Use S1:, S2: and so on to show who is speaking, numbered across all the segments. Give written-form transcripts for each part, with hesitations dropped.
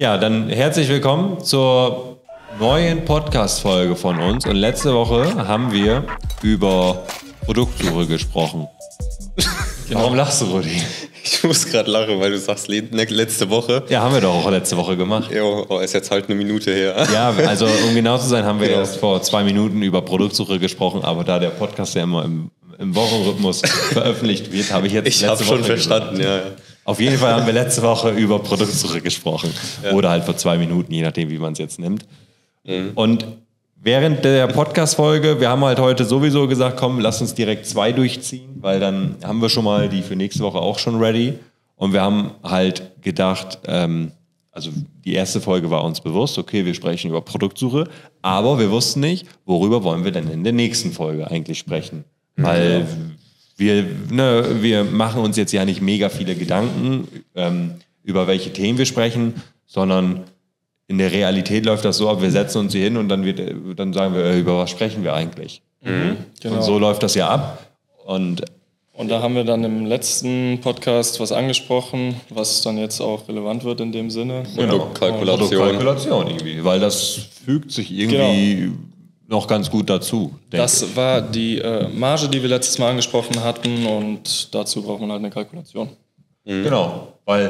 S1: Ja, dann herzlich willkommen zur neuen Podcast-Folge von uns. Und letzte Woche haben wir über Produktsuche gesprochen. Genau. Warum lachst du, Rudi?
S2: Ich muss gerade lachen, weil du sagst, letzte Woche.
S1: Ja, haben wir doch auch letzte Woche gemacht.
S2: Ja, ist jetzt halt eine Minute her.
S1: Ja, also um genau zu sein, haben wir erst vor 2 Minuten über Produktsuche gesprochen, aber da der Podcast ja immer im Wochenrhythmus veröffentlicht wird, habe ich jetzt
S2: letzte Woche schon verstanden, ja.
S1: Auf jeden Fall haben wir letzte Woche über Produktsuche gesprochen. Ja. Oder halt vor 2 Minuten, je nachdem, wie man es jetzt nimmt. Mhm. Und während der Podcast-Folge, wir haben halt heute sowieso gesagt, komm, lass uns direkt 2 durchziehen, weil dann haben wir schon mal die für nächste Woche auch schon ready. Und wir haben halt gedacht, also die erste Folge war uns bewusst, okay, wir sprechen über Produktsuche, aber wir wussten nicht, worüber wollen wir denn in der nächsten Folge eigentlich sprechen. Weil wir machen uns jetzt ja nicht mega viele Gedanken, über welche Themen wir sprechen, sondern in der Realität läuft das so ab, wir setzen uns hier hin und dann sagen wir, über was sprechen wir eigentlich? Mhm. Genau. Und so läuft das ja ab. Und
S3: da haben wir dann im letzten Podcast was angesprochen, was dann jetzt auch relevant wird in dem Sinne.
S1: Produktkalkulation irgendwie, weil das fügt sich irgendwie noch ganz gut dazu.
S3: Das war die Marge, die wir letztes Mal angesprochen hatten, und dazu braucht man halt eine Kalkulation.
S1: Mhm. Genau, weil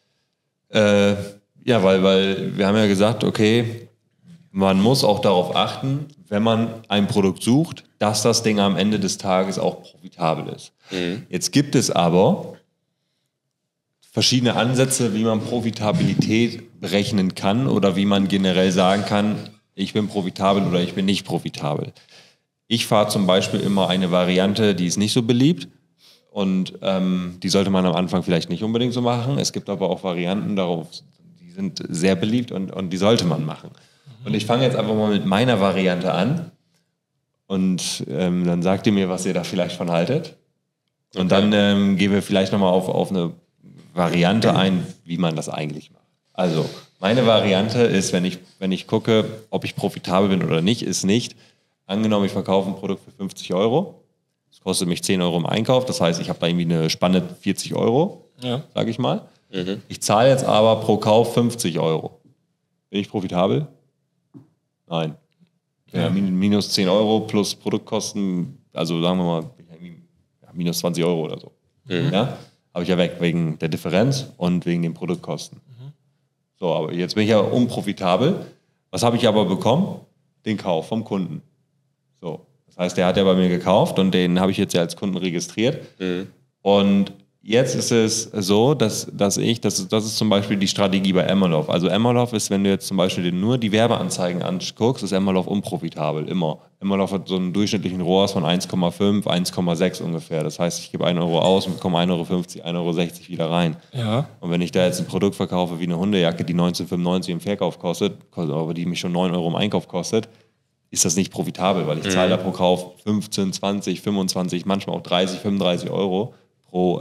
S1: wir haben ja gesagt, okay, man muss auch darauf achten, wenn man ein Produkt sucht, dass das Ding am Ende des Tages auch profitabel ist. Mhm. Jetzt gibt es aber verschiedene Ansätze, wie man Profitabilität berechnen kann oder wie man generell sagen kann, ich bin profitabel oder ich bin nicht profitabel. Ich fahre zum Beispiel immer eine Variante, die ist nicht so beliebt und die sollte man am Anfang vielleicht nicht unbedingt so machen. Es gibt aber auch Varianten darauf, die sind sehr beliebt und die sollte man machen. Und ich fange jetzt einfach mal mit meiner Variante an und dann sagt ihr mir, was ihr da vielleicht von haltet. Und dann gehen wir vielleicht nochmal auf eine Variante ein, wie man das eigentlich macht. Also, meine Variante ist, wenn ich gucke, ob ich profitabel bin oder nicht, ist nicht, angenommen, ich verkaufe ein Produkt für 50 Euro. Das kostet mich 10 Euro im Einkauf. Das heißt, ich habe da irgendwie eine Spanne 40 Euro, sage ich mal. Mhm. Ich zahle jetzt aber pro Kauf 50 Euro. Bin ich profitabel? Nein. Ja, minus 10 Euro plus Produktkosten, also sagen wir mal, minus 20 Euro oder so. Mhm. Ja? Habe ich ja weg, wegen der Differenz und wegen den Produktkosten. Mhm. So, aber jetzt bin ich ja unprofitabel. Was habe ich aber bekommen? Den Kauf vom Kunden. So, das heißt, der hat ja bei mir gekauft und den habe ich jetzt ja als Kunden registriert. Mhm. Und jetzt ist es so, das ist zum Beispiel die Strategie bei Emmerloff. Also Emmerloff ist, wenn du jetzt zum Beispiel nur die Werbeanzeigen anguckst, ist Emmerloff unprofitabel, immer. Emmerloff hat so einen durchschnittlichen ROAS von 1,5, 1,6 ungefähr. Das heißt, ich gebe 1 Euro aus und bekomme 1,50 Euro, 1,60 Euro wieder rein. Ja. Und wenn ich da jetzt ein Produkt verkaufe wie eine Hundejacke, die 19,95 im Verkauf kostet, aber die mich schon 9 Euro im Einkauf kostet, ist das nicht profitabel, weil ich zahle da pro Kauf 15, 20, 25, manchmal auch 30, 35 Euro pro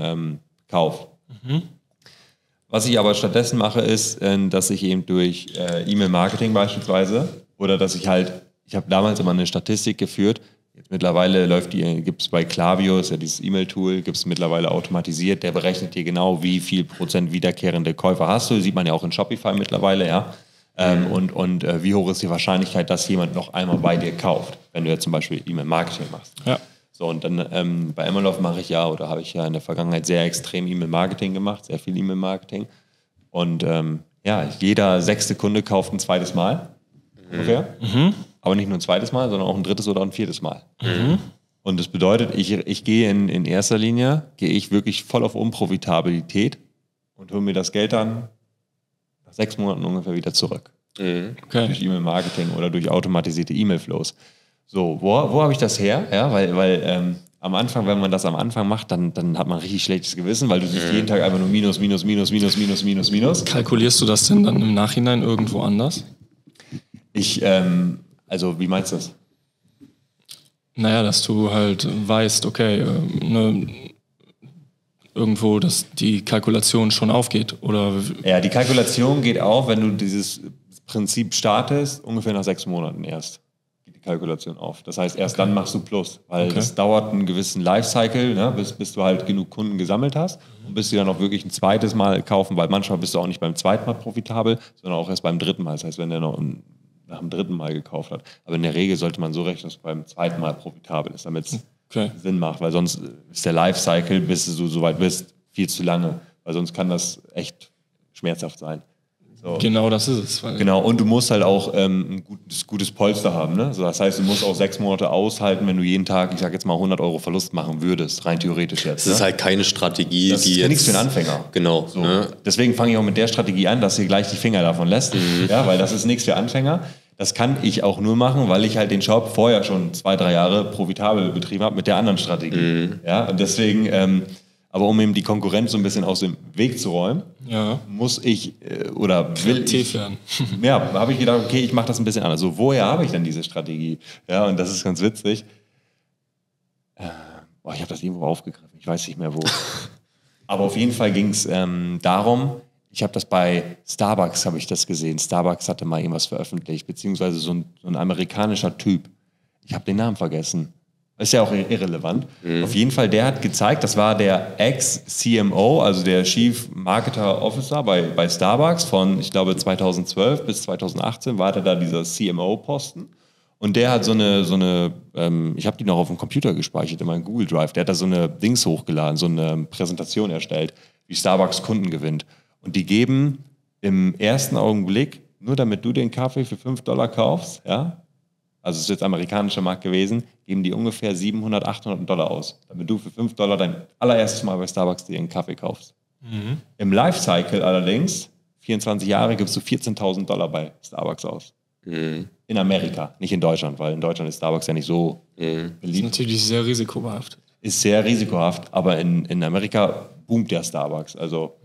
S1: Kauf. Mhm. Was ich aber stattdessen mache, ist, dass ich eben durch E-Mail-Marketing beispielsweise oder dass ich habe damals immer eine Statistik geführt, jetzt mittlerweile gibt es bei Klaviyo, ist ja dieses E-Mail-Tool, gibt es mittlerweile automatisiert, der berechnet dir genau, wie viel Prozent wiederkehrende Käufer hast du, sieht man ja auch in Shopify mittlerweile, ja. Und wie hoch ist die Wahrscheinlichkeit, dass jemand noch einmal bei dir kauft, wenn du jetzt zum Beispiel E-Mail-Marketing machst. Ja. So, und dann bei Emmerloff habe ich ja in der Vergangenheit sehr extrem E-Mail-Marketing gemacht, sehr viel E-Mail-Marketing. Und jeder 6. Kunde kauft ein zweites Mal ungefähr. Mhm. Aber nicht nur ein zweites Mal, sondern auch ein 3. oder ein 4. Mal. Mhm. Und das bedeutet, ich gehe in erster Linie, wirklich voll auf Unprofitabilität und hole mir das Geld dann nach 6 Monaten ungefähr wieder zurück. Mhm. Okay. Durch E-Mail-Marketing oder durch automatisierte E-Mail-Flows. So, wo habe ich das her? Ja, weil am Anfang, wenn man das am Anfang macht, dann hat man richtig schlechtes Gewissen, weil du siehst jeden Tag einfach nur Minus.
S3: Kalkulierst du das denn dann im Nachhinein irgendwo anders?
S1: Also wie meinst du das?
S3: Naja, dass du halt weißt, okay, irgendwo, dass die Kalkulation schon aufgeht, oder?
S1: Ja, die Kalkulation geht auf, wenn du dieses Prinzip startest, ungefähr nach 6 Monaten erst. Kalkulation auf. Das heißt, erst dann machst du Plus, weil das dauert einen gewissen Lifecycle, ne, bis du halt genug Kunden gesammelt hast und bis du dann auch wirklich ein zweites Mal kaufen, weil manchmal bist du auch nicht beim zweiten Mal profitabel, sondern auch erst beim dritten Mal. Das heißt, wenn der noch nach dem dritten Mal gekauft hat. Aber in der Regel sollte man so rechnen, dass du beim zweiten Mal profitabel ist, damit es Sinn macht, weil sonst ist der Lifecycle, bis du so weit bist, viel zu lange, weil sonst kann das echt schmerzhaft sein. So.
S3: Genau, das ist es.
S1: Genau, und du musst halt auch ein gutes Polster haben. Ne? So, das heißt, du musst auch 6 Monate aushalten, wenn du jeden Tag, ich sag jetzt mal, 100 Euro Verlust machen würdest, rein theoretisch jetzt.
S2: Das ist halt keine Strategie,
S1: das
S2: die
S1: ist
S2: jetzt...
S1: nichts für einen Anfänger.
S2: Genau.
S1: So. Ne? Deswegen fange ich auch mit der Strategie an, dass ihr gleich die Finger davon lässt. Ja, weil das ist nichts für Anfänger. Das kann ich auch nur machen, weil ich halt den Shop vorher schon 2-3 Jahre profitabel betrieben habe mit der anderen Strategie. Ja, und deswegen... aber um eben die Konkurrenz so ein bisschen aus dem Weg zu räumen, muss ich will ich... Ja, habe ich gedacht, okay, ich mache das ein bisschen anders. So, woher habe ich denn diese Strategie? Ja, und das ist ganz witzig. Ich habe das irgendwo aufgegriffen, ich weiß nicht mehr wo. Aber auf jeden Fall ging es darum, ich habe das bei Starbucks, habe ich das gesehen. Starbucks hatte mal irgendwas veröffentlicht, beziehungsweise so ein amerikanischer Typ. Ich habe den Namen vergessen. Ist ja auch irrelevant. Auf jeden Fall, der hat gezeigt, das war der Ex-CMO, also der Chief Marketer Officer bei Starbucks von, ich glaube, 2012 bis 2018 war der da dieser CMO-Posten. Und der hat so eine ich habe die noch auf dem Computer gespeichert, in meinem Google Drive, der hat da so eine Dings hochgeladen, so eine Präsentation erstellt, wie Starbucks Kunden gewinnt. Und die geben im ersten Augenblick, nur damit du den Kaffee für $5 kaufst, ja, also es ist jetzt amerikanischer Markt gewesen, geben die ungefähr $700, $800 aus, damit du für $5 dein allererstes Mal bei Starbucks dir einen Kaffee kaufst. Im Lifecycle allerdings, 24 Jahre, gibst du $14.000 bei Starbucks aus. In Amerika, nicht in Deutschland, weil in Deutschland ist Starbucks ja nicht so beliebt.
S3: Das ist natürlich sehr risikobehaftet.
S1: Ist sehr risikohaft, aber in Amerika boomt der Starbucks. Also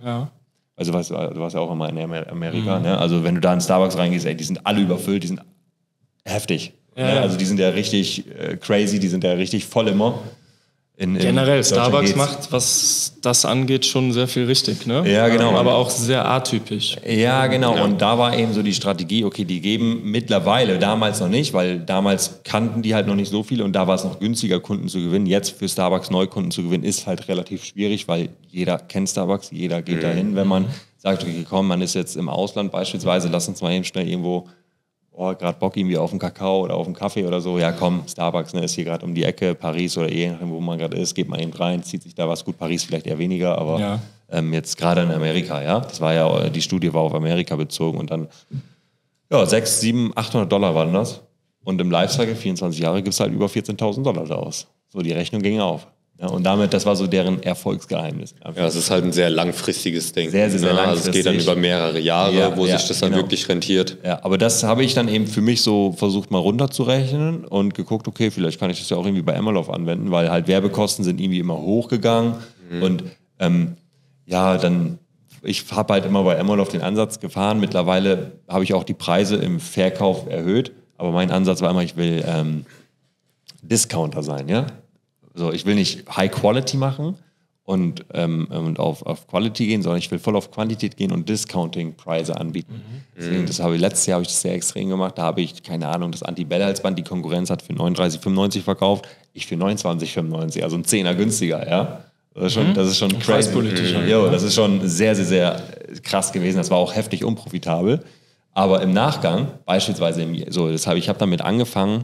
S1: du warst ja auch immer in Amerika, ne? Also wenn du da in Starbucks reingehst, ey, die sind alle überfüllt, die sind heftig. Ja. Also die sind ja richtig crazy, die sind ja richtig voll immer.
S3: Generell, Starbucks macht, was das angeht, schon sehr viel richtig, ne?
S1: Ja, genau.
S3: Aber auch sehr atypisch.
S1: Ja, genau. Ja. Und da war eben so die Strategie, okay, die geben mittlerweile, damals noch nicht, weil damals kannten die halt noch nicht so viele und da war es noch günstiger, Kunden zu gewinnen. Jetzt für Starbucks Neukunden zu gewinnen, ist halt relativ schwierig, weil jeder kennt Starbucks, jeder geht dahin. Wenn man sagt, okay, komm, man ist jetzt im Ausland beispielsweise, lass uns mal eben schnell irgendwo... gerade Bock irgendwie auf einen Kakao oder auf einen Kaffee oder so, ja komm, Starbucks, ne, ist hier gerade um die Ecke, Paris oder je nachdem, wo man gerade ist, geht man eben rein, zieht sich da was, gut, Paris vielleicht eher weniger, aber jetzt gerade in Amerika, ja, das war ja, die Studie war auf Amerika bezogen und dann, ja, 600, 700, $800 waren das und im Lifecycle, 24 Jahre, gibt es halt über $14.000 da aus. So, die Rechnung ging auf. Ja, und damit, das war so deren Erfolgsgeheimnis.
S2: Ja, es ist halt ein sehr langfristiges Ding.
S1: Sehr, sehr, sehr langfristig.
S2: Also es geht dann über mehrere Jahre, wo sich das dann wirklich rentiert.
S1: Ja, aber das habe ich dann eben für mich so versucht mal runterzurechnen und geguckt, okay, vielleicht kann ich das ja auch irgendwie bei Emmerloff anwenden, weil halt Werbekosten sind irgendwie immer hochgegangen und ich habe halt immer bei Emmerloff den Ansatz gefahren. Mittlerweile habe ich auch die Preise im Verkauf erhöht, aber mein Ansatz war immer, ich will Discounter sein, ja. So, ich will nicht High Quality machen und auf Quality gehen, sondern ich will voll auf Quantität gehen und Discounting-Preise anbieten. Deswegen, letztes Jahr habe ich das sehr extrem gemacht. Da habe ich, keine Ahnung, das Anti-Bell-Halsband, die Konkurrenz hat für 39,95 verkauft, ich für 29,95, also ein Zehner günstiger, ja. Das ist schon crazy. Das ist schon sehr, sehr, sehr krass gewesen. Das war auch heftig unprofitabel. Aber im Nachgang, beispielsweise, ich habe damit angefangen,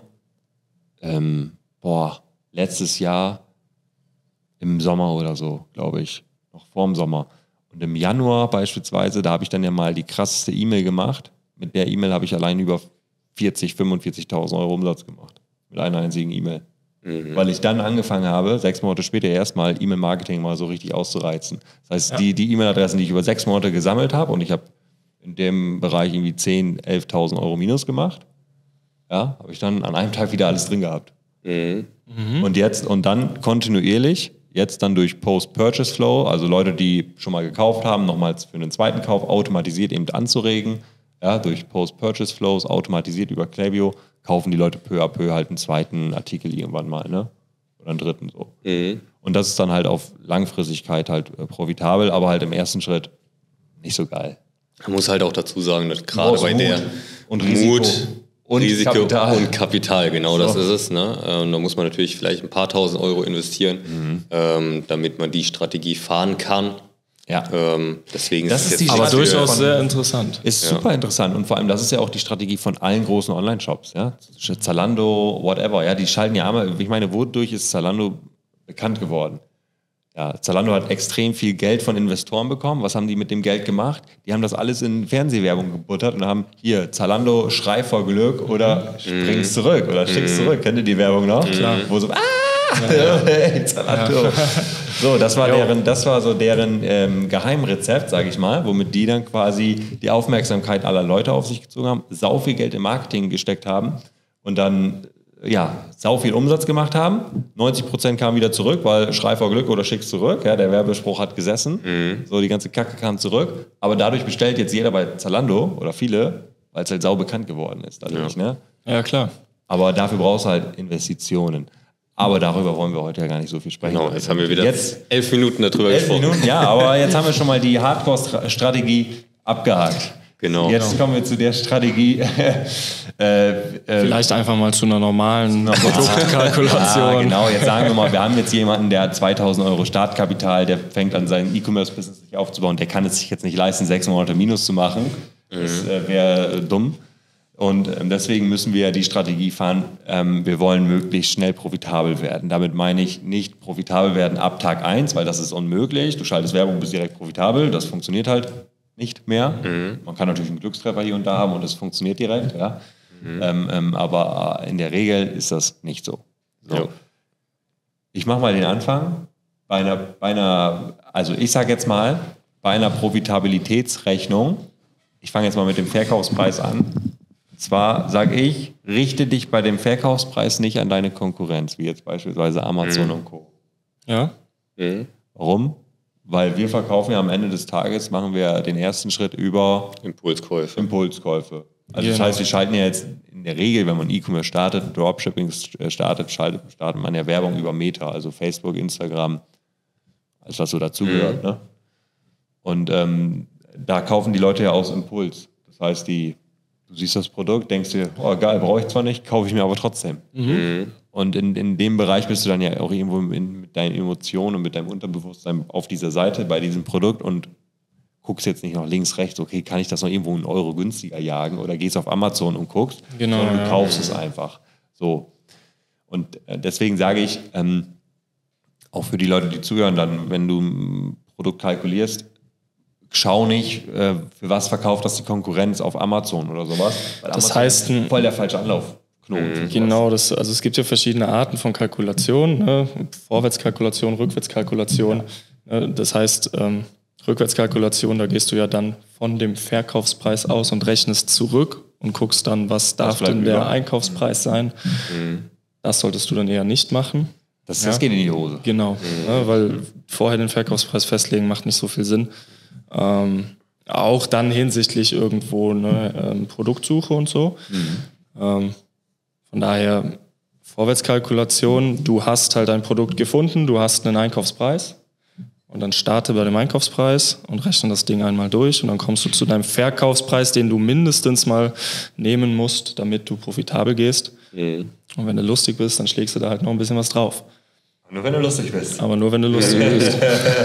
S1: letztes Jahr im Sommer oder so, glaube ich, noch vorm Sommer. Und im Januar beispielsweise, da habe ich dann ja mal die krasseste E-Mail gemacht. Mit der E-Mail habe ich allein über 40.000, 45.000 Euro Umsatz gemacht. Mit einer einzigen E-Mail. Weil ich dann angefangen habe, 6 Monate später erstmal E-Mail-Marketing mal so richtig auszureizen. Das heißt, die E-Mail-Adressen, die ich über 6 Monate gesammelt habe, und ich habe in dem Bereich irgendwie 10.000, 11.000 Euro Minus gemacht, ja, habe ich dann an einem Tag wieder alles drin gehabt. Und dann kontinuierlich, jetzt dann durch Post-Purchase-Flow, also Leute, die schon mal gekauft haben, nochmals für einen zweiten Kauf automatisiert eben anzuregen, ja, durch Post-Purchase-Flows, automatisiert über Klaviyo, kaufen die Leute peu à peu halt einen zweiten Artikel irgendwann mal, ne? Oder einen dritten so. Und das ist dann halt auf Langfristigkeit halt profitabel, aber halt im ersten Schritt nicht so geil.
S2: Man muss halt auch dazu sagen, dass gerade bei der
S1: Mut und
S2: Risiko
S1: Kapital.
S2: und Kapital, genau, das ist es. Ne? Da muss man natürlich vielleicht ein paar tausend Euro investieren, damit man die Strategie fahren kann.
S1: Ja.
S2: Deswegen
S1: Das ist die
S3: Aber
S1: Strategie
S3: durchaus sehr interessant.
S1: Ist super interessant und vor allem, das ist ja auch die Strategie von allen großen Online-Shops, ja. Zalando, whatever, ja, die schalten ja einmal, ich meine, wodurch ist Zalando bekannt geworden? Ja, Zalando hat extrem viel Geld von Investoren bekommen. Was haben die mit dem Geld gemacht? Die haben das alles in Fernsehwerbung gebuttert und haben hier Zalando, Schrei vor Glück oder spring's zurück oder schick's zurück. Kennt ihr die Werbung noch? Klar. Wo so, hey, Zalando. So, das war so deren Geheimrezept, sage ich mal, womit die dann quasi die Aufmerksamkeit aller Leute auf sich gezogen haben, sau viel Geld im Marketing gesteckt haben und dann sau viel Umsatz gemacht haben. 90% kamen wieder zurück, weil Schrei vor Glück oder schick's zurück. Ja, der Werbespruch hat gesessen. So, die ganze Kacke kam zurück. Aber dadurch bestellt jetzt jeder bei Zalando oder viele, weil es halt sau bekannt geworden ist. Dadurch, ne?
S3: Ja, klar.
S1: Aber dafür brauchst du halt Investitionen. Aber darüber wollen wir heute ja gar nicht so viel sprechen.
S2: Genau, jetzt haben wir wieder 11 Minuten darüber
S1: 11
S2: gesprochen.
S1: Minuten, ja, aber jetzt haben wir schon mal die Hardcore-Strategie abgehakt.
S2: Genau.
S1: Jetzt kommen wir zu der Strategie.
S3: Vielleicht einfach mal zu einer normalen Produktkalkulation.
S1: Ja, genau. Jetzt sagen wir mal, wir haben jetzt jemanden, der hat 2.000 Euro Startkapital, der fängt an, sein E-Commerce-Business sich aufzubauen. Der kann es sich jetzt nicht leisten, 6 Monate Minus zu machen. Das wäre dumm. Und deswegen müssen wir die Strategie fahren, wir wollen möglichst schnell profitabel werden. Damit meine ich nicht profitabel werden ab Tag 1, weil das ist unmöglich. Du schaltest Werbung, bist direkt profitabel. Das funktioniert halt nicht mehr. Man kann natürlich einen Glückstreffer hier und da haben und es funktioniert direkt. Ja. Aber in der Regel ist das nicht so.
S2: Ja.
S1: Ich mache mal den Anfang. Also ich sage jetzt mal, bei einer Profitabilitätsrechnung, ich fange jetzt mal mit dem Verkaufspreis an. Und zwar sage ich, richte dich bei dem Verkaufspreis nicht an deine Konkurrenz, wie jetzt beispielsweise Amazon und Co.
S3: Ja?
S1: Warum? Weil wir verkaufen ja am Ende des Tages, machen wir den ersten Schritt über Impulskäufe. Also das heißt, wir schalten ja jetzt in der Regel, wenn man E-Commerce startet, Dropshipping startet man ja Werbung über Meta, also Facebook, Instagram, alles was so dazugehört. Ne? Und da kaufen die Leute ja aus Impuls. Das heißt, du siehst das Produkt, denkst dir, oh geil, brauche ich zwar nicht, kaufe ich mir aber trotzdem. Und in dem Bereich bist du dann ja auch irgendwo mit deinen Emotionen und mit deinem Unterbewusstsein auf dieser Seite bei diesem Produkt und guckst jetzt nicht noch links, rechts, okay, kann ich das noch irgendwo einen Euro günstiger jagen oder gehst auf Amazon und guckst, sondern du kaufst es einfach. So. Und deswegen sage ich, auch für die Leute, die zuhören, dann, wenn du ein Produkt kalkulierst, schau nicht, für was verkauft das die Konkurrenz auf Amazon oder sowas. Weil
S3: Das
S1: Amazon
S3: heißt,
S1: ist voll der falsche Anlaufknoten.
S3: Genau, also es gibt ja verschiedene Arten von Kalkulation, ne? Vorwärtskalkulation, Rückwärtskalkulation. Ne? Das heißt, Rückwärtskalkulation, da gehst du ja dann von dem Verkaufspreis aus und rechnest zurück und guckst dann, was darf denn der Einkaufspreis sein. Das solltest du dann eher nicht machen.
S1: Das geht in die Hose.
S3: Genau, ne? Weil vorher den Verkaufspreis festlegen macht nicht so viel Sinn. Auch dann hinsichtlich irgendwo eine Produktsuche und so. Von daher Vorwärtskalkulation, du hast halt ein Produkt gefunden, du hast einen Einkaufspreis und dann starte bei dem Einkaufspreis und rechne das Ding einmal durch und dann kommst du zu deinem Verkaufspreis, den du mindestens mal nehmen musst, damit du profitabel gehst. Und wenn du lustig bist, dann schlägst du da halt noch ein bisschen was drauf.
S1: Nur wenn du lustig bist.
S3: Aber nur wenn du lustig bist.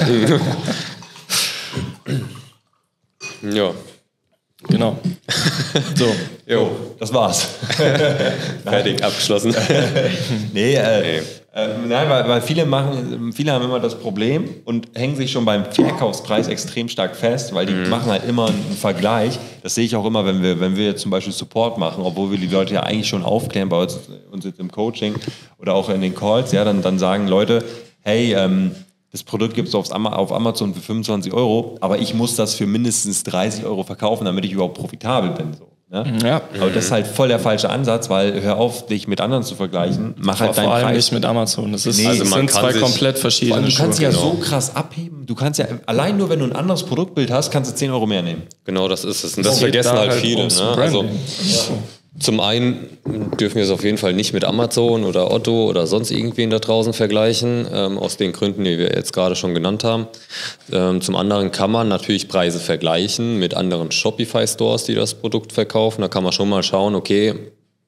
S2: Ja.
S3: Genau. So.
S1: Jo, das war's.
S2: Fertig, abgeschlossen.
S1: Nein, weil viele haben immer das Problem und hängen sich schon beim Verkaufspreis extrem stark fest, weil die machen halt immer einen Vergleich. Das sehe ich auch immer, wenn wir zum Beispiel Support machen, obwohl wir die Leute ja eigentlich schon aufklären bei uns jetzt im Coaching oder auch in den Calls, ja, dann sagen Leute, hey, das Produkt gibt es auf Amazon für 25 Euro, aber ich muss das für mindestens 30 Euro verkaufen, damit ich überhaupt profitabel bin. So, ne?
S3: Ja.
S1: Aber das ist halt voll der falsche Ansatz, weil hör auf, dich mit anderen zu vergleichen. Mach halt deinen
S3: Vor allem
S1: Preis.
S3: nicht mit Amazon. Das ist,
S2: also
S3: das
S2: man
S3: sind
S2: kann
S3: zwei
S2: sich-
S3: komplett
S1: Vor
S3: verschiedene
S1: allem, du kannst
S3: Schuhe.
S1: ja so krass abheben. Du kannst ja, allein nur wenn du ein anderes Produktbild hast, kannst du 10 Euro mehr nehmen.
S2: Genau, das ist es. Und das
S3: Es geht
S2: vergessen
S3: da
S2: halt viele.
S3: ums
S2: Ne? Also,
S3: Branding.
S2: zum einen dürfen wir es auf jeden Fall nicht mit Amazon oder Otto oder sonst irgendwen da draußen vergleichen, aus den Gründen, die wir jetzt gerade schon genannt haben. Zum anderen kann man natürlich Preise vergleichen mit anderen Shopify-Stores, die das Produkt verkaufen. Da kann man schon mal schauen, okay,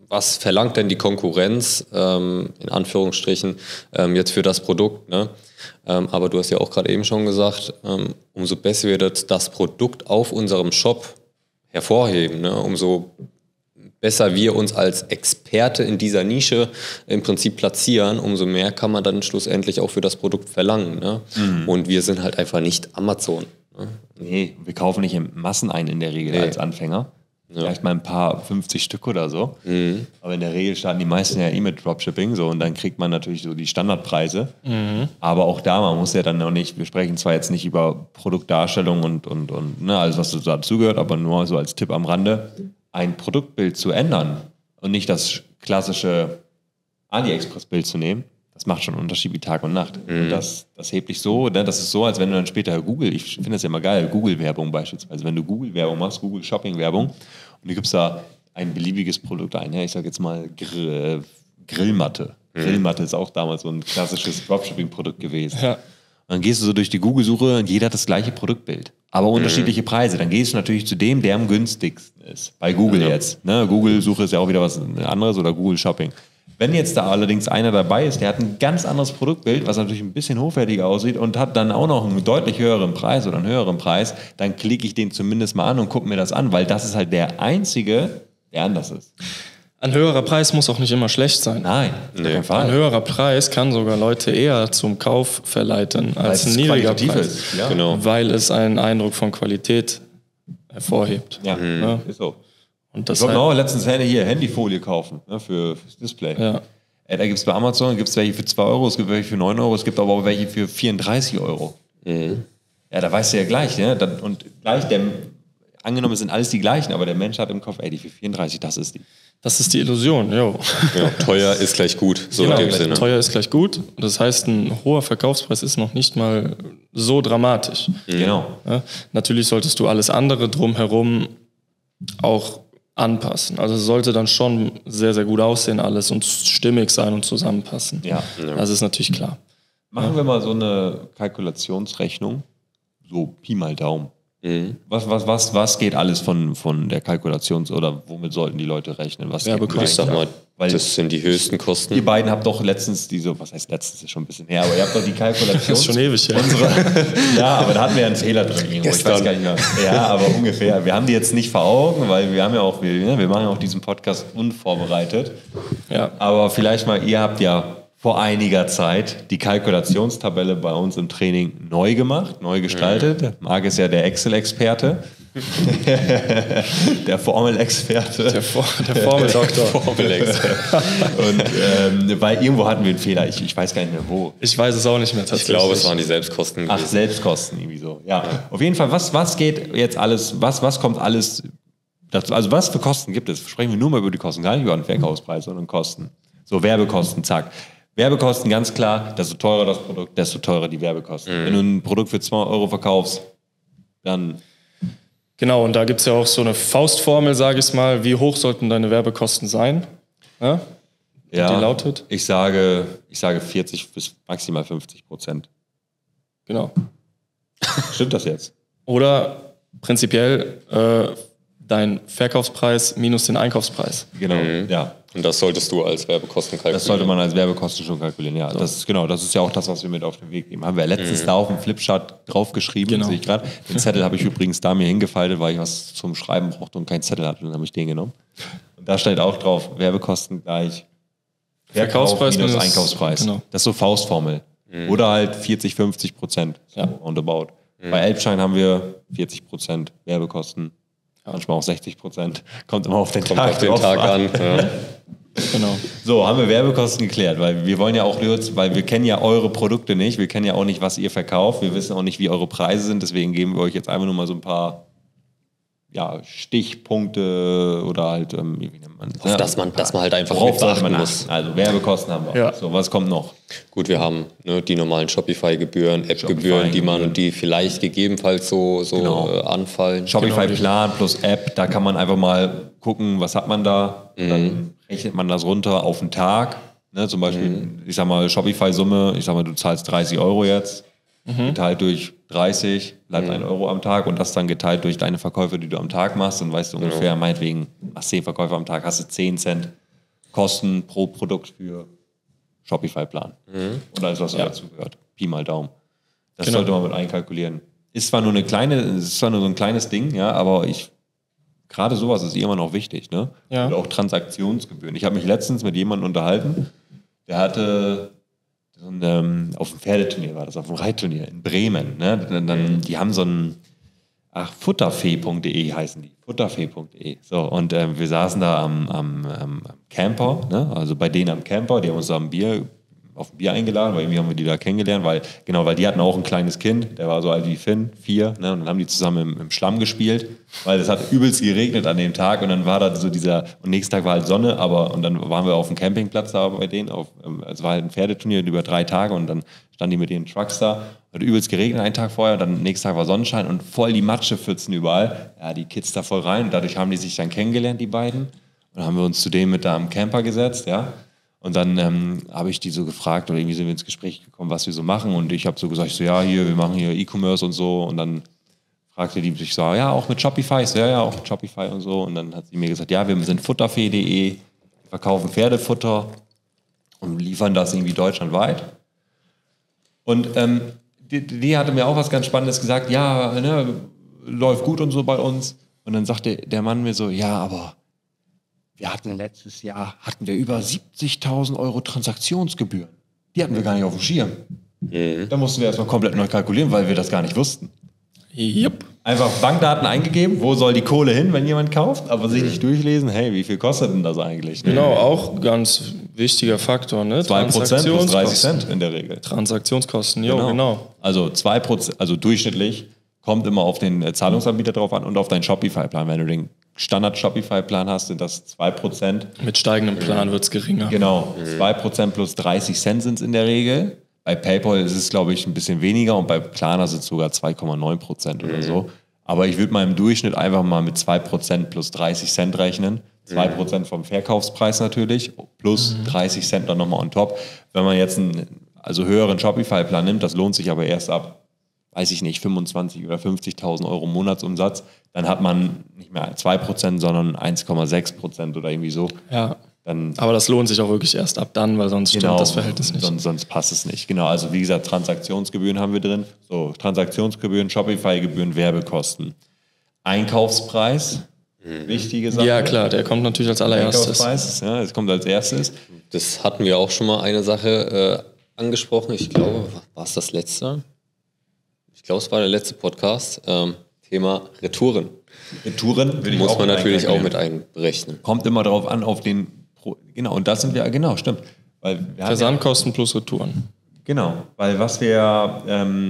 S2: was verlangt denn die Konkurrenz, in Anführungsstrichen, jetzt für das Produkt, ne? Aber du hast ja auch gerade eben schon gesagt, umso besser wir das Produkt auf unserem Shop hervorheben, ne? Umso besser wir uns als Experte in dieser Nische im Prinzip platzieren, umso mehr kann man dann schlussendlich auch für das Produkt verlangen. Ne? Und wir sind halt einfach nicht Amazon. Ne?
S1: Nee, wir kaufen nicht in Massen ein in der Regel als Anfänger. Ja. Vielleicht mal ein paar 50 Stück oder so. Aber in der Regel starten die meisten ja mit Dropshipping so und dann kriegt man natürlich so die Standardpreise. Aber auch da, man muss ja dann noch nicht, wir sprechen zwar jetzt nicht über Produktdarstellung und ne, alles, was dazugehört, aber nur so als Tipp am Rande, ein Produktbild zu ändern und nicht das klassische AliExpress-Bild zu nehmen, das macht schon einen Unterschied wie Tag und Nacht. Und das hebt dich so, ne? Das ist so, als wenn du dann später Google, ich finde das ja immer geil, Google-Werbung beispielsweise, wenn du Google-Werbung machst, Google-Shopping-Werbung und du gibst da ein beliebiges Produkt ein, ja, ich sage jetzt mal Grillmatte. Grillmatte ist auch damals so ein klassisches Dropshipping-Produkt gewesen. Ja. Und dann gehst du so durch die Google-Suche und jeder hat das gleiche Produktbild, aber unterschiedliche Preise. Dann gehst du natürlich zu dem, der am günstigsten ist. Bei Google jetzt. Ne? Google-Suche ist ja auch wieder was anderes oder Google-Shopping. Wenn jetzt da allerdings einer dabei ist, der hat ein ganz anderes Produktbild, was natürlich ein bisschen hochwertiger aussieht und hat dann auch noch einen deutlich höheren Preis oder einen höheren Preis, dann klicke ich den zumindest mal an und gucke mir das an, weil das ist halt der einzige, der anders ist.
S3: Ein höherer Preis muss auch nicht immer schlecht sein.
S1: Nein,
S3: kein Fall. Ein höherer Preis kann sogar Leute eher zum Kauf verleiten als ein niedriger Preis.
S1: Ist, ja.
S3: Genau. Weil es einen Eindruck von Qualität hervorhebt.
S1: Ja, ist so.
S3: Und das
S1: ich wollte auch letztens Handyfolie kaufen, ne, fürs Display.
S3: Ja.
S1: Da gibt es bei Amazon gibt's welche für 2 Euro, es gibt welche für 9 Euro, es gibt aber auch welche für 34 Euro. Ja, da weißt du ja gleich, ne? Und gleich, angenommen, es sind alles die gleichen, aber der Mensch hat im Kopf, die für 34, das ist die.
S3: Das ist die Illusion, jo.
S2: Ja, teuer ist gleich gut, so in dem Sinne.
S3: Teuer ist gleich gut. Das heißt, ein hoher Verkaufspreis ist noch nicht mal so dramatisch.
S1: Genau.
S3: Ja? Natürlich solltest du alles andere drumherum auch anpassen. Also es sollte dann schon sehr, sehr gut aussehen alles und stimmig sein und zusammenpassen.
S1: Ja.
S3: Das ist natürlich klar.
S1: Machen wir mal so eine Kalkulationsrechnung, so Pi mal Daumen. Was geht alles von der Kalkulations- oder womit sollten die Leute rechnen? Was
S2: ich sag mal, das sind die höchsten Kosten.
S1: Ihr beiden habt doch letztens was heißt letztens, ist schon ein bisschen her, aber ihr habt doch die Kalkulation.
S3: Das ist schon ewig her.
S1: Ja, aber da hatten wir ja einen Fehler drin irgendwo. Ich weiß gar nicht mehr. Ja, aber ungefähr. Wir haben die jetzt nicht vor Augen, weil wir haben ja auch, wir machen ja auch diesen Podcast unvorbereitet. Ja. Aber vielleicht mal, ihr habt ja vor einiger Zeit die Kalkulationstabelle bei uns im Training neu gemacht, neu gestaltet. Marc ist ja der Excel-Experte. Der Formel-Experte.
S3: Der Formel-Doktor.
S2: Formel-Experte.
S1: Und weil irgendwo hatten wir einen Fehler. Ich weiß gar nicht mehr wo.
S3: Ich weiß es auch nicht mehr tatsächlich.
S2: Ich glaube, es waren die Selbstkosten gewesen.
S1: Ach, Selbstkosten irgendwie so. Ja. Auf jeden Fall, was geht jetzt alles, was kommt alles dazu? Also was für Kosten gibt es? Sprechen wir nur mal über die Kosten, gar nicht über den Verkaufspreis, sondern Kosten. So Werbekosten, zack. Werbekosten, ganz klar, desto teurer das Produkt, desto teurer die Werbekosten. Wenn du ein Produkt für 2 Euro verkaufst, dann...
S3: Genau, und da gibt es ja auch so eine Faustformel, sage ich mal, wie hoch sollten deine Werbekosten sein? Ja? Die lautet?
S1: Ich sage 40 bis maximal 50%.
S3: Genau.
S1: Stimmt das jetzt?
S3: Oder prinzipiell dein Verkaufspreis minus den Einkaufspreis.
S1: Genau, ja.
S2: Und das solltest du als Werbekosten kalkulieren.
S1: Das sollte man als Werbekosten schon kalkulieren, ja. So. Das ist ja auch das, was wir mit auf den Weg geben. Haben wir letztens da auf dem Flipchart draufgeschrieben, sehe ich gerade. Den Zettel habe ich übrigens da mir hingefaltet, weil ich was zum Schreiben brauchte und keinen Zettel hatte. Dann habe ich den genommen. Und da steht auch drauf, Werbekosten gleich
S3: Verkaufspreis
S1: minus Einkaufspreis. Genau. Das ist so Faustformel. Oder halt 40-50%. So roundabout. Bei Elbschein haben wir 40% Werbekosten. Manchmal auch 60%. Kommt immer auf den Tag
S2: an. Ja.
S3: Genau.
S1: So, haben wir Werbekosten geklärt, weil wir wollen ja auch, weil wir kennen ja eure Produkte nicht, wir kennen ja auch nicht, was ihr verkauft, wir wissen auch nicht, wie eure Preise sind, deswegen geben wir euch jetzt einfach nur mal so ein paar Stichpunkte oder halt, wie nennt man
S2: das? Dass man halt einfach mit beachten muss.
S1: Also Werbekosten haben wir. Ja. So, was kommt noch?
S2: Gut, wir haben die normalen Shopify-Gebühren, App-Gebühren, die vielleicht gegebenenfalls so anfallen.
S1: Shopify-Plan plus App, da kann man einfach mal gucken, was hat man da. Dann rechnet man das runter auf den Tag. Ne, zum Beispiel, ich sag mal, Shopify-Summe, du zahlst 30 Euro jetzt. Geteilt durch 30, bleibt 1 Euro am Tag und das dann geteilt durch deine Verkäufe, die du am Tag machst, dann weißt du ungefähr, meinetwegen, machst 10 Verkäufe am Tag, hast du 10 Cent Kosten pro Produkt für Shopify-Plan. Und alles, was dazu gehört. Pi mal Daumen. Das sollte man mit einkalkulieren. Ist zwar nur so ein kleines Ding, ja, aber gerade sowas ist immer noch wichtig, ne?
S3: Ja.
S1: Und auch Transaktionsgebühren. Ich habe mich letztens mit jemandem unterhalten, der hatte auf dem Pferdeturnier war das, auf dem Reitturnier in Bremen, ne? Die haben so ein futterfee.de heißen die. Futterfee.de. So, und wir saßen da am Camper, ne? Also bei denen am Camper, die haben uns da auf ein Bier eingeladen, weil irgendwie haben wir die da kennengelernt, weil die hatten auch ein kleines Kind, der war so alt wie Finn, 4, ne? Und dann haben die zusammen im Schlamm gespielt, weil es hat übelst geregnet an dem Tag und dann war da so und nächsten Tag war halt Sonne, und dann waren wir auf dem Campingplatz da bei denen, es war halt ein Pferdeturnier über 3 Tage und dann standen die mit den Trucks da, hat übelst geregnet einen Tag vorher, dann nächsten Tag war Sonnenschein und voll die Matschepfützen überall, ja, die Kids da voll rein und dadurch haben die sich dann kennengelernt, die beiden, und dann haben wir uns zu denen mit da am Camper gesetzt, ja. Und dann habe ich die so gefragt oder irgendwie sind wir ins Gespräch gekommen, was wir so machen. Und ich habe so gesagt, wir machen hier E-Commerce und so. Und dann fragte die mich so, ja, auch mit Shopify? Ich so, ja, auch mit Shopify und so. Und dann hat sie mir gesagt, ja, wir sind futterfee.de, verkaufen Pferdefutter und liefern das irgendwie deutschlandweit. Und die hatte mir auch was ganz Spannendes gesagt, ja, ne, läuft gut und so bei uns. Und dann sagte der Mann mir so, ja, aber letztes Jahr hatten wir über 70.000 Euro Transaktionsgebühren. Die hatten wir gar nicht auf dem Schirm. Da mussten wir erstmal komplett neu kalkulieren, weil wir das gar nicht wussten.
S3: Yep.
S1: Einfach Bankdaten eingegeben, wo soll die Kohle hin, wenn jemand kauft, aber sich nicht durchlesen, hey, wie viel kostet denn das eigentlich?
S3: Genau, auch ganz wichtiger Faktor, ne?
S1: 2% plus 30 Cent in der Regel.
S3: Transaktionskosten, genau.
S1: Also 2%, also durchschnittlich, kommt immer auf den Zahlungsanbieter drauf an und auf deinen Shopify-Plan. Wenn du den Standard-Shopify-Plan hast, sind das 2%.
S3: Mit steigendem Plan wird es geringer.
S1: Genau, 2% plus 30 Cent sind es in der Regel. Bei PayPal ist es, glaube ich, ein bisschen weniger und bei Klarna sind es sogar 2,9% oder so. Aber ich würde mal im Durchschnitt einfach mal mit 2% plus 30 Cent rechnen. 2% vom Verkaufspreis natürlich, plus 30 Cent dann nochmal on top. Wenn man jetzt einen höheren Shopify-Plan nimmt, das lohnt sich aber erst ab, weiß ich nicht, 25.000 oder 50.000 Euro Monatsumsatz, dann hat man nicht mehr 2%, sondern 1,6% oder irgendwie so.
S3: Ja, aber das lohnt sich auch wirklich erst ab dann, weil sonst stimmt das Verhältnis nicht.
S1: Sonst passt es nicht. Genau, also wie gesagt, Transaktionsgebühren haben wir drin. So, Transaktionsgebühren, Shopify-Gebühren, Werbekosten. Einkaufspreis, wichtige Sache.
S3: Ja klar, der kommt natürlich als allererstes.
S1: Einkaufspreis, ja, das kommt als erstes.
S2: Das hatten wir auch schon mal eine Sache angesprochen. Ich glaube, war es das letzte? Ich glaube, es war der letzte Podcast. Thema Retouren.
S1: Retouren
S2: muss man natürlich auch mit einberechnen.
S1: Kommt immer darauf an, genau, und das sind wir, genau, stimmt. Weil
S3: Versandkosten plus Retouren.
S1: Genau, weil was wir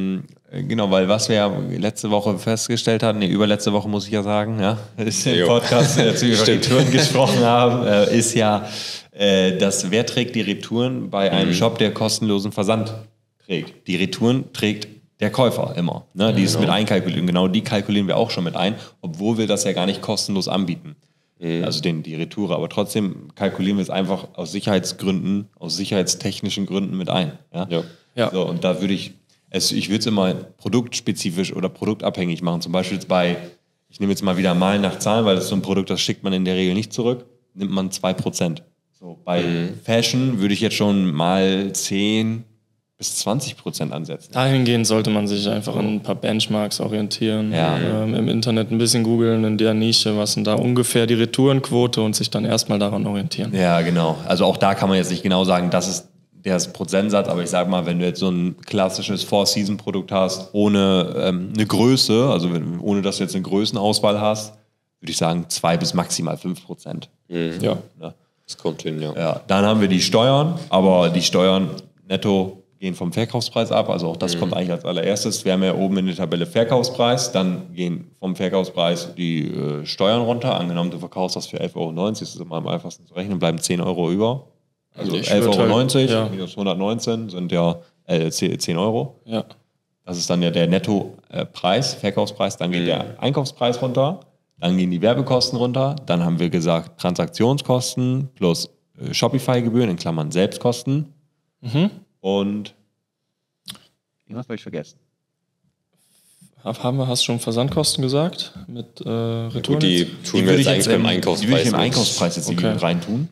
S1: letzte Woche festgestellt hatten, überletzte Woche muss ich ja sagen, ja, ist im Podcast, als wir über Retouren gesprochen haben, ist ja, wer trägt die Retouren bei einem Shop, der kostenlosen Versand trägt. Die Retouren trägt der Käufer immer. Ne? Die ist mit einkalkuliert. Genau, die kalkulieren wir auch schon mit ein, obwohl wir das ja gar nicht kostenlos anbieten. Also die Retoure. Aber trotzdem kalkulieren wir es einfach aus Sicherheitsgründen, aus sicherheitstechnischen Gründen mit ein. Ja. So, und da würde ich würde es immer produktspezifisch oder produktabhängig machen. Zum Beispiel ich nehme jetzt mal wieder Malen nach Zahlen, weil das ist so ein Produkt, das schickt man in der Regel nicht zurück, nimmt man 2%. So, bei Fashion würde ich jetzt schon mal 10 bis 20% ansetzen.
S3: Dahingehend sollte man sich einfach an ein paar Benchmarks orientieren,
S1: Ja.
S3: Im Internet ein bisschen googeln in der Nische, was sind da ungefähr die Retourenquote und sich dann erstmal daran orientieren.
S1: Ja, genau. Also auch da kann man jetzt nicht genau sagen, das ist der Prozentsatz, aber ich sag mal, wenn du jetzt so ein klassisches Four-Season-Produkt hast, ohne eine Größe, also ohne dass du jetzt eine Größenauswahl hast, würde ich sagen 2 bis maximal 5%.
S3: Ja.
S2: Das kommt hin, ja.
S1: Ja. Dann haben wir die Steuern, aber die Steuern netto gehen vom Verkaufspreis ab, also auch das kommt eigentlich als allererstes. Wir haben ja oben in der Tabelle Verkaufspreis, dann gehen vom Verkaufspreis die Steuern runter. Angenommen, du verkaufst das für 11,90 Euro, das ist immer am einfachsten zu rechnen, bleiben 10 Euro über. Also 11,90 Euro minus 119 sind ja 10 Euro.
S3: Ja.
S1: Das ist dann ja der Nettopreis, Verkaufspreis, dann geht der Einkaufspreis runter, dann gehen die Werbekosten runter, dann haben wir gesagt Transaktionskosten plus Shopify-Gebühren in Klammern Selbstkosten. Und was habe ich vergessen?
S3: Hast du schon Versandkosten gesagt? Mit Retouren?
S2: Gut, die tun wir jetzt eigentlich beim Einkaufspreis.
S1: Die würde ich im Einkaufspreis jetzt irgendwie reintun.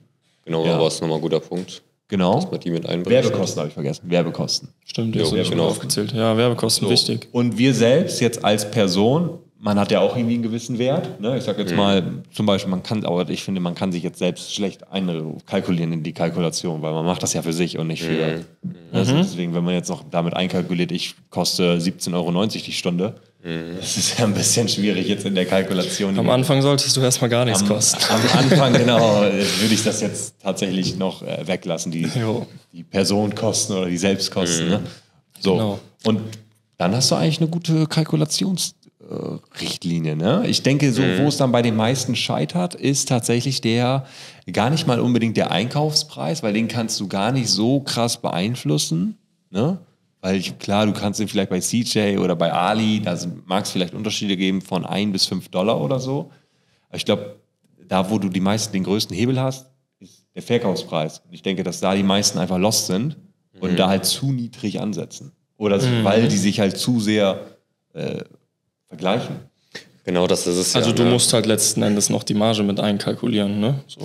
S2: Genau,
S1: Ja.
S2: aber das ist nochmal ein guter Punkt,
S1: Genau.
S2: dass man die mit einbringt.
S1: Werbekosten habe ich vergessen. Werbekosten.
S3: Stimmt, die
S2: Jo,
S3: hast du schon
S2: genau.
S3: aufgezählt. Ja, Werbekosten wichtig.
S1: Und wir selbst jetzt als Person, man hat ja auch irgendwie einen gewissen Wert. Ne? Ich sage jetzt mal, zum Beispiel, ich finde, man kann sich jetzt selbst schlecht kalkulieren in die Kalkulation, weil man macht das ja für sich und nicht für. Also deswegen, wenn man jetzt noch damit einkalkuliert, ich koste 17,90 Euro die Stunde, das ist ja ein bisschen schwierig jetzt in der Kalkulation.
S3: Am Anfang solltest du erstmal gar nichts
S1: Am
S3: kosten.
S1: Anfang, genau, würde ich das jetzt tatsächlich noch weglassen, die Personenkosten oder die Selbstkosten. Ne? So.
S3: Genau.
S1: Und dann hast du eigentlich eine gute Kalkulationsrichtlinie. Ne? Ich denke, so, wo es dann bei den meisten scheitert, ist tatsächlich gar nicht mal unbedingt der Einkaufspreis, weil den kannst du gar nicht so krass beeinflussen. Ne? Weil klar, du kannst ihn vielleicht bei CJ oder bei Ali, da mag es vielleicht Unterschiede geben von 1 bis $5 oder so. Aber ich glaube, da wo du den größten Hebel hast, ist der Verkaufspreis. Und ich denke, dass da die meisten einfach lost sind und da halt zu niedrig ansetzen. Oder weil die sich halt zu sehr vergleichen.
S2: Genau, das ist es
S3: Also
S2: ja.
S3: du musst halt letzten Endes noch die Marge mit einkalkulieren, ne? So.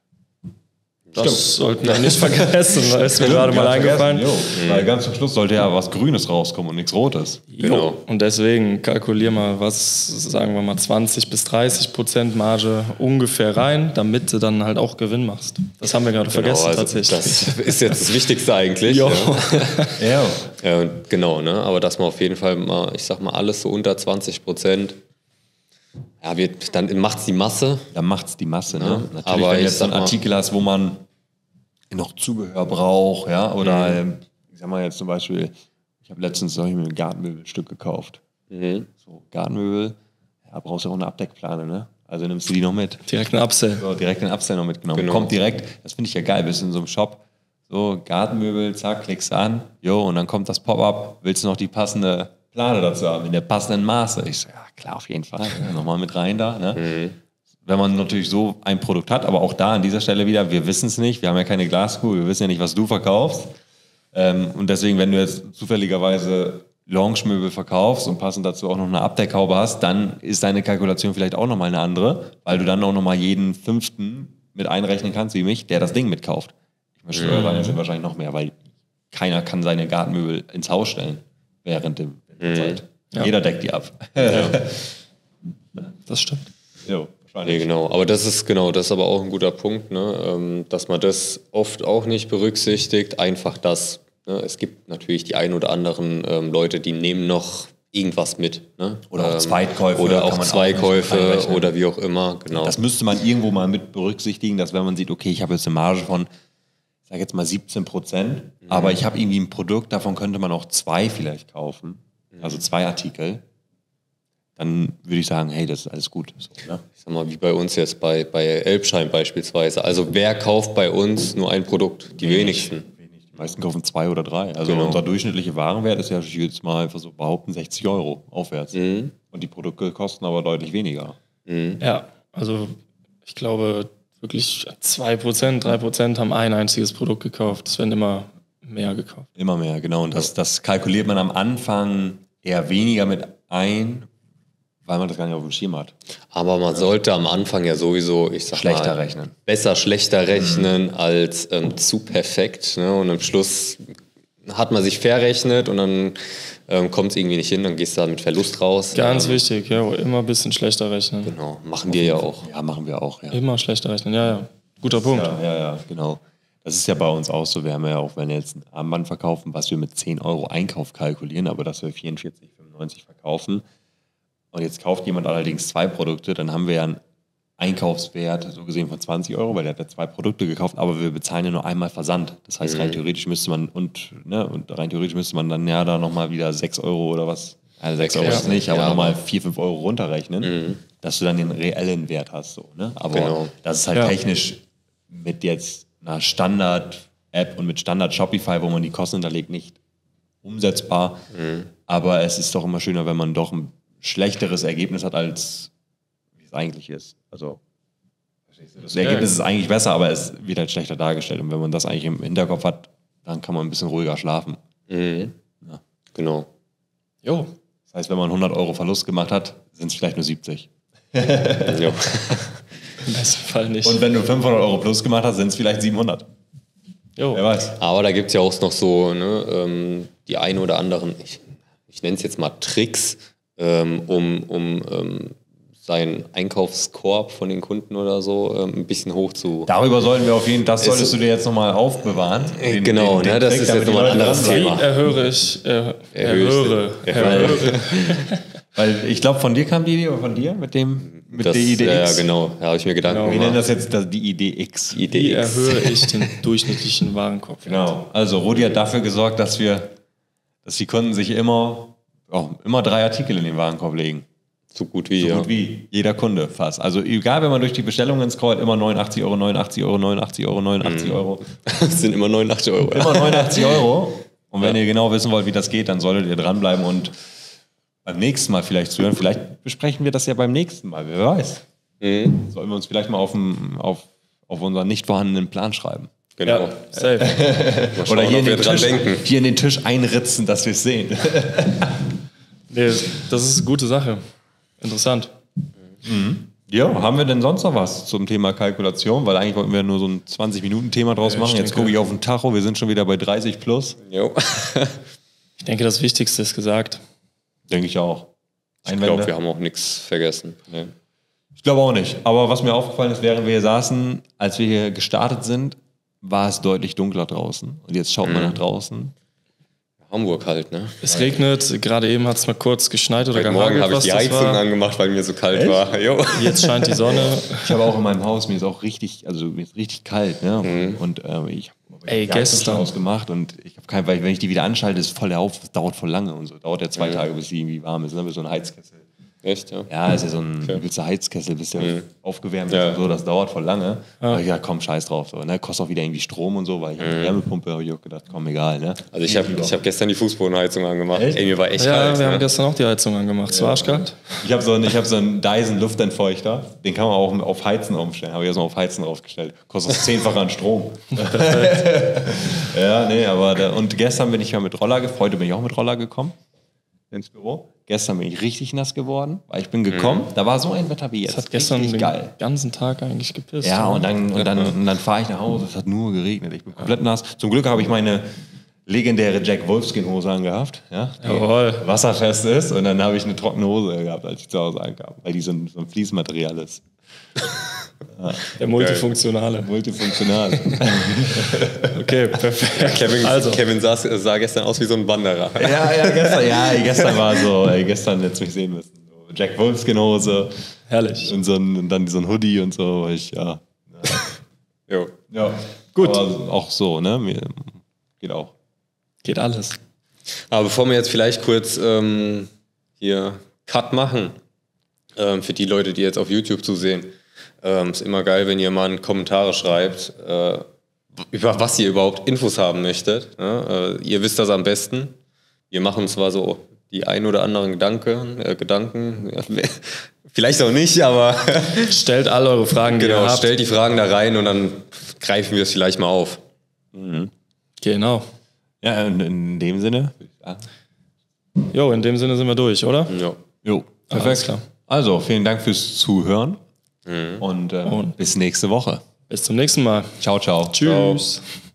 S3: Das sollten wir nicht vergessen, weil es mir gerade mal eingefallen.
S1: Weil ganz zum Schluss sollte ja was Grünes rauskommen und nichts Rotes.
S2: Genau.
S3: Und deswegen kalkulier mal sagen wir mal 20 bis 30% Marge ungefähr rein, damit du dann halt auch Gewinn machst. Das haben wir gerade vergessen
S2: also
S3: tatsächlich.
S2: Das ist jetzt das Wichtigste eigentlich.
S3: Jo.
S1: Ja.
S2: Ja, genau, ne? Aber dass man auf jeden Fall mal, ich sag mal, alles so unter 20%, ja, dann macht's die Masse.
S1: Dann macht's die Masse. Ne?
S2: Ja,
S1: Natürlich,
S2: aber
S1: wenn du
S2: ich
S1: jetzt so einen
S2: sag mal-
S1: Artikel hast, wo man noch Zubehör braucht, ja, oder ich sag mal jetzt zum Beispiel, ich habe letztens mir ein Gartenmöbelstück gekauft. So, Gartenmöbel, da brauchst du auch eine Abdeckplane, ne? Also nimmst du die noch mit.
S3: Direkt ein Upsell.
S1: So, direkt den Upsell noch mitgenommen.
S2: Genau.
S1: Kommt direkt, das finde ich ja geil, bist in so einem Shop, so Gartenmöbel, zack, klickst du an, und dann kommt das Pop-up, willst du noch die passende Plane dazu haben, in der passenden Maße? Ich so, ja klar, auf jeden Fall, ja, nochmal mit rein da, ne? Wenn man natürlich so ein Produkt hat, aber auch da an dieser Stelle wieder, wir wissen es nicht, wir haben ja keine Glaskugel, wir wissen ja nicht, was du verkaufst. Und deswegen, wenn du jetzt zufälligerweise Lounge-Möbel verkaufst und passend dazu auch noch eine Abdeckhaube hast, dann ist deine Kalkulation vielleicht auch nochmal eine andere, weil du dann auch nochmal jeden 5. mit einrechnen kannst, wie mich, der das Ding mitkauft. Ich möchte sagen, sind wahrscheinlich noch mehr, weil keiner kann seine Gartenmöbel ins Haus stellen während der Zeit.
S3: Ja.
S1: Jeder deckt die ab.
S3: Das stimmt.
S1: Jo,
S2: Nee,
S1: wahrscheinlich.
S2: genau. Aber das ist aber auch ein guter Punkt, ne? Dass man das oft auch nicht berücksichtigt. Einfach das. Ne? Es gibt natürlich die ein oder anderen Leute, die nehmen noch irgendwas mit. Ne?
S1: Oder auch Zweitkäufe.
S2: Oder
S1: kann
S2: auch
S1: man
S2: Zweikäufe
S1: nicht reinrechnen.
S2: oder wie auch immer. Genau.
S1: Das müsste man irgendwo mal mit berücksichtigen, dass wenn man sieht, okay, ich habe jetzt eine Marge von, ich sage jetzt mal 17%, aber ich habe irgendwie ein Produkt, davon könnte man auch 2 vielleicht kaufen, also 2 Artikel, dann würde ich sagen, hey, das ist alles gut. So, ne?
S2: Ich sag mal, wie bei uns jetzt bei Elbschein beispielsweise. Also wer kauft bei uns nur ein Produkt? Die wenigsten.
S1: Die meisten kaufen 2 oder 3. Also
S2: Genau.
S1: unser durchschnittlicher Warenwert ist ja, ich würde jetzt mal einfach so behaupten, 60 € aufwärts. Und die Produkte kosten aber deutlich weniger.
S3: Ja, also ich glaube wirklich 2%, 3% haben ein einziges Produkt gekauft. Es werden immer mehr gekauft.
S1: Immer mehr, genau. Und das kalkuliert man am Anfang eher weniger mit ein, weil man das gar nicht auf dem Schirm hat.
S2: Aber man sollte am Anfang ja sowieso, ich sag
S1: Schlechter
S2: mal,
S1: rechnen.
S2: besser schlechter rechnen als zu perfekt. Ne? Und am Schluss hat man sich verrechnet und dann kommt es irgendwie nicht hin, dann gehst du da mit Verlust raus.
S3: Ganz wichtig, ja, immer ein bisschen schlechter rechnen.
S2: Genau, machen wir ja auch.
S1: Ja, machen wir auch, ja.
S3: Immer schlechter rechnen, ja. Guter Punkt.
S1: Ja, genau. Das ist ja bei uns auch so. Wir haben ja auch, wenn wir jetzt ein Armband verkaufen, was wir mit 10 € Einkauf kalkulieren, aber dass wir 44,95 verkaufen und jetzt kauft jemand allerdings 2 Produkte, dann haben wir ja einen Einkaufswert, so gesehen von 20 €, weil der hat ja 2 Produkte gekauft, aber wir bezahlen ja nur einmal Versand. Das heißt, rein theoretisch müsste man dann ja da nochmal wieder 6 € oder was, also 6 € ist nicht, aber
S2: Ja,
S1: nochmal 4, 5 € runterrechnen, dass du dann den reellen Wert hast. So, ne? Aber
S2: Genau.
S1: das ist halt technisch mit jetzt einer Standard-App und mit Standard-Shopify, wo man die Kosten hinterlegt, nicht umsetzbar. Aber es ist doch immer schöner, wenn man doch ein schlechteres Ergebnis hat, als wie es eigentlich ist. Also das Ergebnis ist eigentlich besser, aber es wird halt schlechter dargestellt. Und wenn man das eigentlich im Hinterkopf hat, dann kann man ein bisschen ruhiger schlafen.
S2: Genau.
S3: Jo.
S1: Das heißt, wenn man 100 € Verlust gemacht hat, sind es vielleicht nur 70.
S2: Ja.
S3: Im besten Fall nicht.
S1: Und wenn du 500 Euro plus gemacht hast, sind es vielleicht 700.
S3: Jo.
S1: Wer weiß.
S2: Aber da gibt es ja auch noch so die ein oder anderen, ich nenne es jetzt mal Tricks, um seinen Einkaufskorb von den Kunden oder so ein bisschen hoch zu...
S1: Darüber sollten wir auf jeden Fall, das solltest du dir jetzt nochmal aufbewahren.
S2: Genau,
S1: den
S2: das
S1: Trick,
S2: ist
S1: damit
S2: jetzt
S1: die
S2: nochmal ein
S1: Leute
S2: anderes
S1: dranbleiben.
S2: Thema.
S3: Erhöre.
S1: Weil ich glaube, von dir kam die Idee, oder von dir mit der Idee
S2: Ja,
S1: X?
S2: genau, da habe ich mir Gedanken
S1: Wir nennen
S2: gemacht.
S1: das jetzt die Idee X.
S3: Wie
S2: Idee X.
S3: erhöhe ich den durchschnittlichen Warenkorb?
S1: Genau. Also Rudi hat dafür gesorgt, dass die Kunden sich immer 3 Artikel in den Warenkorb legen.
S2: So gut wie,
S1: So
S2: ja.
S1: gut wie jeder Kunde fast. Also egal, wenn man durch die Bestellungen scrollt, immer 89 Euro, 89 Euro, 89 Euro, 89 Euro.
S2: Das sind immer 89 Euro.
S1: Immer 89 Euro. Und wenn ihr genau wissen wollt, wie das geht, dann solltet ihr dranbleiben und beim nächsten Mal vielleicht zuhören. Vielleicht besprechen wir das ja beim nächsten Mal, wer weiß. Sollen wir uns vielleicht mal auf unseren nicht vorhandenen Plan schreiben.
S2: Genau.
S3: Ja, safe.
S2: Mal schauen,
S1: Oder hier
S2: ob wir dran denken.
S1: hier in den Tisch einritzen, dass wir es sehen.
S3: Nee, das ist eine gute Sache. Interessant.
S1: Ja, haben wir denn sonst noch was zum Thema Kalkulation? Weil eigentlich wollten wir nur so ein 20-Minuten-Thema draus machen.
S3: ich
S1: Jetzt
S3: denke-
S1: gucke ich auf den Tacho, wir sind schon wieder bei 30 plus.
S2: Jo.
S3: Ich denke, das Wichtigste ist gesagt.
S1: Denke ich auch.
S2: Ich glaube, wir haben auch nichts vergessen. Nee.
S1: Ich glaube auch nicht. Aber was mir aufgefallen ist, während wir hier saßen, als wir hier gestartet sind, war es deutlich dunkler draußen. Und jetzt schaut man nach draußen.
S2: Hamburg halt, ne?
S3: Es regnet, gerade eben hat es mal kurz geschneit oder
S2: Heute Morgen
S3: gehagelt,
S2: habe ich
S3: was
S2: die
S3: das
S2: Heizung
S3: war.
S2: angemacht, weil mir so kalt war. Jo.
S3: Jetzt scheint die Sonne.
S1: Ich habe auch in meinem Haus, mir ist auch richtig, mir ist richtig kalt. Ne? Und ich habe
S3: Ey,
S1: die Heizung
S3: gestern.
S1: schon ausgemacht und ich habe kein, weil wenn ich die wieder anschalte, ist voll der Auf, das dauert voll lange und so. Dauert ja 2 Tage, bis die irgendwie warm ist, ne? Mit so einem Heizkessel.
S2: Echt, ja?
S1: Ja, ist ja so ein übelster Heizkessel, bis der aufgewärmt ist
S2: Ja.
S1: und so, das dauert voll lange. Aber ja, komm, scheiß drauf. So, ne? Kostet auch wieder irgendwie Strom und so, weil ich habe eine Wärmepumpe, habe ich auch gedacht, komm, egal. Ne?
S2: Also ich hab gestern die Fußbodenheizung angemacht.
S1: Echt?
S2: Ey, mir war echt
S3: Ja,
S2: kalt.
S3: wir haben
S2: Ne?
S3: gestern auch die Heizung angemacht. Es war arschkalt.
S1: Ich habe so einen Dyson Luftentfeuchter, den kann man auch auf Heizen umstellen. Habe ich erstmal auf Heizen draufgestellt. Kostet das 10-fache an Strom. Ja, nee, aber und gestern bin ich ja mit Roller gefahren. Heute bin ich auch mit Roller gekommen ins Büro. Gestern bin ich richtig nass geworden, weil ich bin gekommen. Da war so ein Wetter wie jetzt.
S3: Es hat gestern
S1: richtig
S3: den
S1: geil.
S3: ganzen Tag eigentlich gepisst.
S1: Ja,
S3: oder?
S1: und dann fahre ich nach Hause. Es hat nur geregnet. Ich bin komplett nass. Zum Glück habe ich meine legendäre Jack Wolfskin Hose angehabt, ja, die
S3: Jawohl.
S1: wasserfest ist. Und dann habe ich eine trockene Hose gehabt, als ich zu Hause ankam, weil die so ein Fließmaterial ist.
S3: Der Multifunktionale.
S1: Multifunktional.
S3: Okay, perfekt.
S2: Kevin sah gestern aus wie so ein Wanderer.
S1: Gestern war so, gestern hättest du mich sehen müssen. So Jack Wolfskin Hose
S3: Herrlich.
S1: und dann so ein Hoodie und so. Ja.
S2: Jo.
S1: Gut. Aber auch so, ne? Geht auch.
S3: Geht alles.
S2: Aber bevor wir jetzt vielleicht kurz hier Cut machen, für die Leute, die jetzt auf YouTube zusehen, ist immer geil, wenn ihr mal in Kommentare schreibt, über was ihr überhaupt Infos haben möchtet. Ne? Ihr wisst das am besten. Wir machen zwar so die ein oder anderen Gedanken, vielleicht auch nicht, aber
S3: Stellt all eure Fragen, die ihr
S2: genau,
S3: habt.
S2: stellt die Fragen da rein und dann greifen wir es vielleicht mal auf.
S3: Genau.
S1: Ja, in dem Sinne.
S3: Jo, in dem Sinne sind wir durch, oder?
S2: Ja.
S1: Jo,
S3: Alles
S1: perfekt.
S3: klar.
S1: Also, vielen Dank fürs Zuhören und bis nächste Woche.
S3: Bis zum nächsten Mal.
S1: Ciao, ciao.
S3: Tschüss.